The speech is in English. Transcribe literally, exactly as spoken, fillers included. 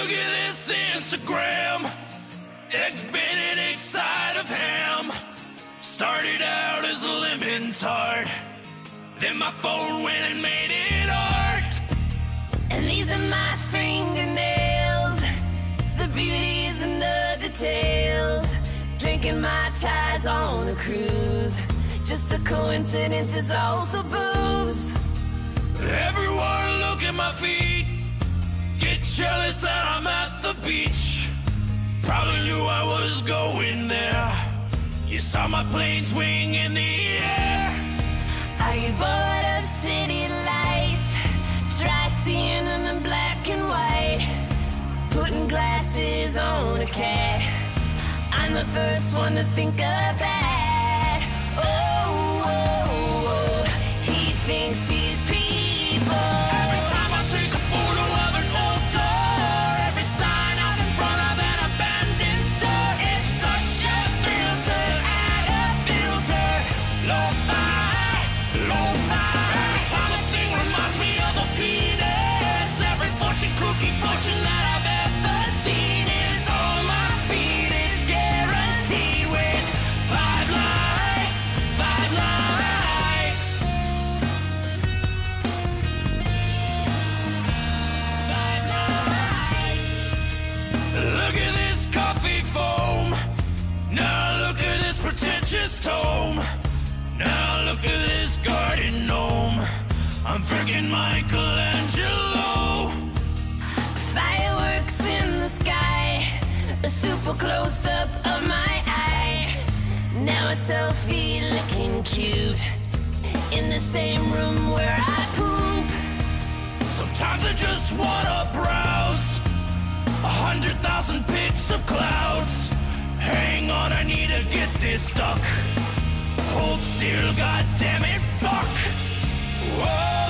Look at this Instagram. Eggs Benedict side of ham. Started out as a lemon tart, then my phone went and made it art. And these are my fingernails. The beauty is in the details. Drinking my ties on a cruise. Just a coincidence, it's also boobs. Everyone look at my feet. Get jealous that I'm at the beach. Probably knew I was going there. You saw my plane swing in the air. Are you bored of city lights? Try seeing them in black and white. Putting glasses on a cat. I'm the first one to think of that. Oh, oh, oh. He thinks he's people. Every time I take a photo of an old door, every sign out in front of an abandoned store, it's such a thrill to add a filter. Lo-fi, lo-fi. Every time a thing reminds me of a penis. Every fortune cookie fortune that I've ever seen is on my feet. It's guaranteed with five likes, five likes. Five likes. Look at this coffee foam. Now look at this pretentious tome. Now look at this garden gnome. I'm freaking Michelangelo. Fireworks in the sky. A super close-up of my eye. Now a selfie looking cute. In the same room where I poop. Sometimes I just wanna browse a hundred thousand pics of clouds. Hang on, I need to get this stuck. Hold still, goddammit, fuck. Whoa.